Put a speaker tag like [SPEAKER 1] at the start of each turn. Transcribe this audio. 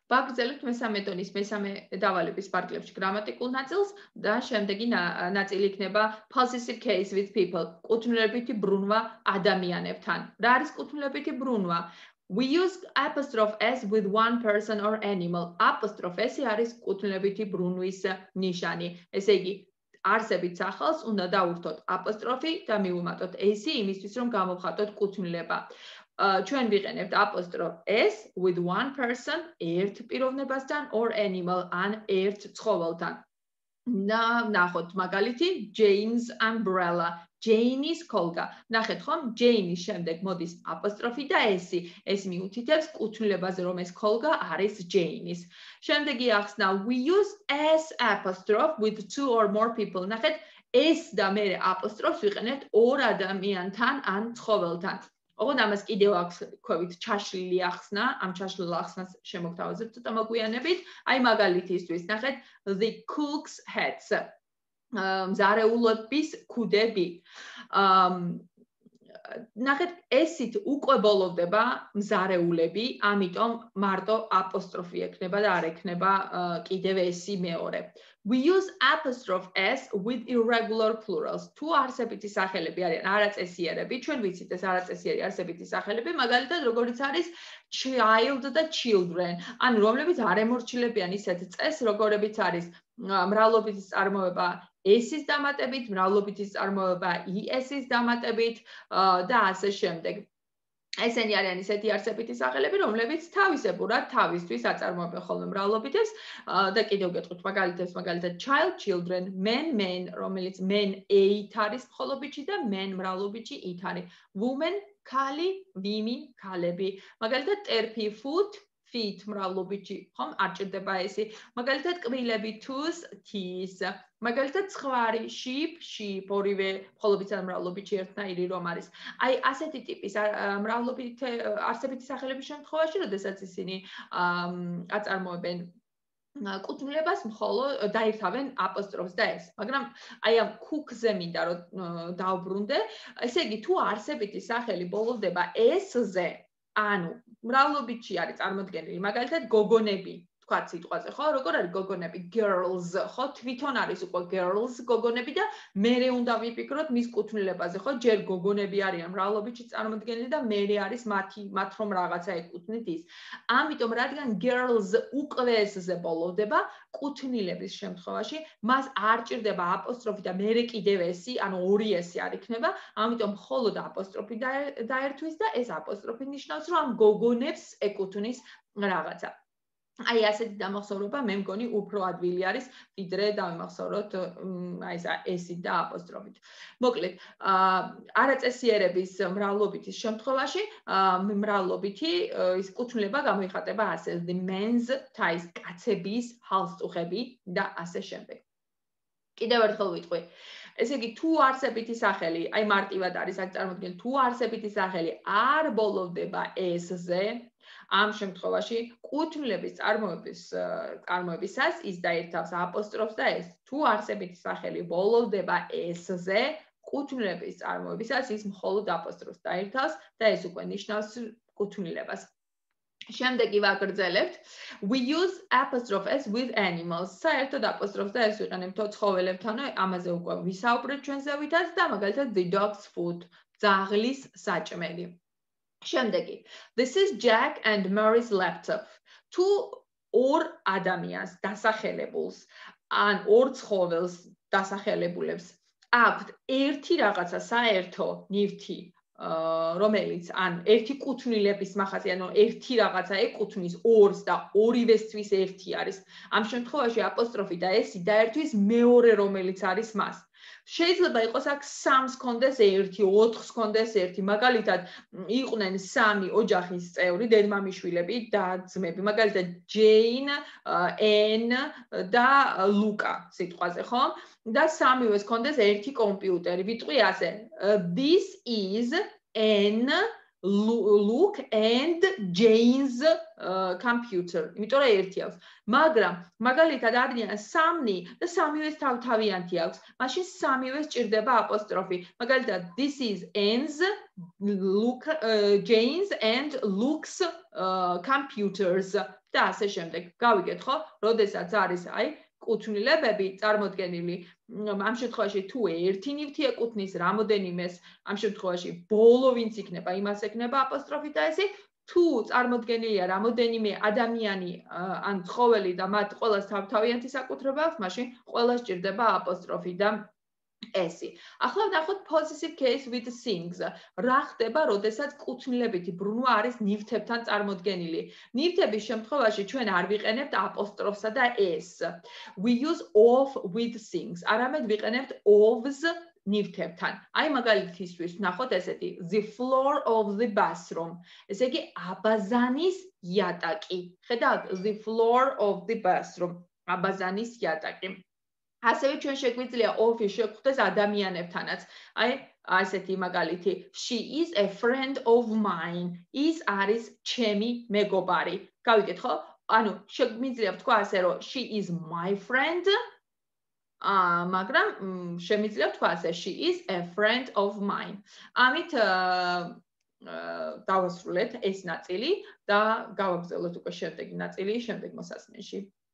[SPEAKER 1] ვაგრძელებთ მესამე ტონის მესამე დავალების პარკლებში გრამატიკულ ნაწილს და შემდეგი ნაწილი იქნება possessive case with people. კუთვნილებითი ბრუნვა ადამიანებთან. რა არის კუთვნილებითი ბრუნვა? We use apostrophe s with one person or animal. Apostrophe s არის კუთვნილებითი ბრუნვის ნიშანი. ესე იგი, არსებით სახელს უნდა დავურთოთ apostrophe და მივუმატოთ s იმისთვის რომ გამოვხატოთ კუთვნილება. ჩვენ ვიყენებთ apostrophe s with one person ერთ პიროვნებასთან or animal ან ერთ ცხოველთან. ნახოთ მაგალითი Jane's umbrella. Jane-ის კოლგა. ნახეთ ხომ, Jane-ის შემდეგ მოდის apostrophe და s-ი. ეს მიუთითებს კუთვნილებაზე რომ ეს კოლგა არის Jane-ის. შემდეგი ახსნა we use s apostrophe with two or more people. ნახეთ, s და მერე apostrophe-ს ვიყენებთ ორ ადამიანთან ან ცხოველთან. ოღონდ ამას კიდევ აქვს ქვევით ჩაშლილი ახსნა, ამ ჩაშლილ ახსნას შემოგთავაზებთ ცოტა მოგვიანებით. აი მაგალითისთვის, ნახეთ the cook's hats. მზარეულობის ქუდები. ნახეთ, s-ით უკვე ბოლოვდება მზარეულები, ამიტომ მარტო apostrophe ექნება და არ ექნება კიდევ s-ი მეორე. We use apostrophe s with irregular plurals. თუ არსებითი სახელები არიან არაწესიერები, ჩვენ ვიცით ეს არაწესიერი არსებითი სახელები, მაგალითად როგორიც არის child და children, ანუ რომლებიც არ ემორჩილებიან ისეთ წესს, როგორებიც არის მრავლობითის წარმოება s-ის დამატებით, მრავლობითის წარმოება es-ის დამატებით და ასე შემდეგ. ესენი არიან ისეთი არსებითი სახელები, რომლებიც თავისებურად თავისთვის აწარმოებენ ხოლმე მრავლობითებს და კიდევ გეტყვით მაგალითად child, children, men, რომელიც men a-ით არის მხოლობითში და men მრავლობითში i-ით არის. Women, ქალი, women, ქალები. მაგალითად terpy, foot, feet მრავლობითში, ხომ? არ ჭირდება s-ი. მაგალითად კბილები tooth, teeth. მაგალითად ცხვარი sheep, ორივე მხოლობითსა და მრავლობითში ერთნაირი რომ არის. აი ასეთი ტიპის არსებითი სახელების შემთხვევაში, როდესაც ისინი აწარმოებენ კუთვნილებას მხოლოდ დაირთავენ apostrophe-ს და s. მაგრამ აი ამ cook-ზე მინდა რომ დავბრუნდე, ესე იგი თუ არსებითი სახელი ბოლოვდება s-ზე, ანუ მრავლობითში არის წარმოდგენილი, მაგალითად გოგონები, თქვა სიტყვაზე, ხო? როგორ არის გოგონები? Girls, ხო? თვითონ არის უკვე girls გოგონები და მერე უნდა ვიფიქროთ მის კუთვნილებაზე, ხო? ჯერ გოგონები არიან მრავლობითში წარმოდგენილი და მერე არის მათ რომ რაღაცა ეკუთვნით ის. ამიტომ რადგან girls უკვე s-ზე ბოლოვდება, კუთვნილების შემთხვევაში მას არ ჭირდება apostrophe და მერე კიდევ s-ი, ანუ ორი s-ი არ იქნება, ამიტომ მხოლოდ apostrophe დაერთვის და ეს apostrophe ნიშნავს, რომ ამ გოგონებს ეკუთვნის რაღაცა. აი ასეთი დამახსოვრება მე მგონი უფრო ადვილი არის, ვიდრე დავიმახსოვროთ აი s-ით და apostrophe-ით. მოკლედ, არაწესიერების მრავლობითის შემთხვევაში მრავლობითი ის კუთვნილება გამოიხატება ასე: the men's ties, კაცების ჰალსწუხები და ასე შემდეგ. კიდევ ერთხელ ვიტყვი. ესე იგი, თუ არსებითი სახელი, აი მარტივად არის აქ წარმოდგენილი, თუ არსებითი სახელი არ ბოლოვდება s-ზე, ამ შემთხვევაში კუთვნილების წარმოებისას ის დაირთავს apostrophe-ს და s. თუ არსებითი სახელი ბოლოვდება s-ზე, კუთვნილების წარმოებისას ის მხოლოდ apostrophe-ს დაირთავს და ეს უკვე ნიშნავს კუთვნილებას. შემდეგი ვაგრძელებთ. We use apostrophe s with animals. საერთოდ apostrophe-ს და s ვიყენებთ ცხოველებთან, ამაზე უკვე ვისაუბრეთ ჩვენ ზევითაც და მაგალითად the dog's foot, ძაღლის საჭმელი. შემდეგი. This is Jack and Mary's laptop. თუ ორ ადამიანს დასახელებულს ან ორ ცხოველს დასახელებულებს აქვთ ერთი რაღაცა საერთო ნივთი, რომელიც ან ერთი კუთვნილების მახასია, ანუ ერთი რაღაცა ეკუთვნის ორს და ორივესთვის ერთი არის. ამ შემთხვევაში apostrophe და s-ი დაერთვის მეორე რომელიც არის მას. შეიძლება იყოს აქ 3-ს კონდეს ერთი, 4-ს კონდეს ერთი. მაგალითად, იყვნენ 3 ოჯახის წევრი, დედმამიშვილები და ძმები. მაგალითად, Jane, Anne და Luca სიტყვაზე, ხო? და 3-ვეს კონდეს ერთი კომპიუტერი. ვიტყვი ასე: This is an Luke and Jane's computer. იმიტომ რომ ერთი აქვს. მაგრამ მაგალითად ადრიან სამნი და სამივეს თავთავიანთი აქვს. მაშინ სამივეს ჭირდება აპოსტროფი. მაგალითად this is Anne's, Jane's and Luke's computers და ასე შემდეგ. გავიგეთ ხო? როდესაც არის აი კუთვნილებები წარმოდგენილი ამ შემთხვევაში თუ ერთი ნივთი ეკუთვნის რამოდენიმეს ამ შემთხვევაში ბოლო ვინც იქნება იმას ეკნება აპოსტროფი და ესე თუ წარმოდგენილია რამოდენიმე ადამიანი ან ცხოველი და მათ ყველას თავთავიანთი საკუთრება აქვს მაშინ ყველას ჭირდება აპოსტროფი და ესი. ახლა ვნახოთ possessive case with things. რა ხდება, როდესაც კუთვნილებითი ბრუნვა არის ნივთებთან წარმოდგენილი. ნივთების შემთხვევაში ჩვენ არ ვიყენებთ აპოსტროფსა და s. We use of with things. არამედ ვიყენებთ ofs ნივთებთან. აი მაგალითისთვის ვნახოთ ესეთი the floor of the bathroom. ესე იგი აბაზანის იატაკი. ხედავთ the floor of the bathroom. აბაზანის იატაკი. ასევე ჩვენ შეგვიძლია of-ი შევხვდეს ადამიანებთანაც. აი ასეთი მაგალითი she is a friend of mine. ის არის ჩემი მეგობარი. გავიგეთ ხო? ანუ შეგვიძლია ვთქვა ასე რომ she is my friend. მაგრამ შემიძლია ვთქვა ასე she is a friend of mine. ამით დავასრულეთ ეს ნაწილი და გავაგრძელოთ უკვე შემდეგი ნაწილი შემდეგ მოსასმენში.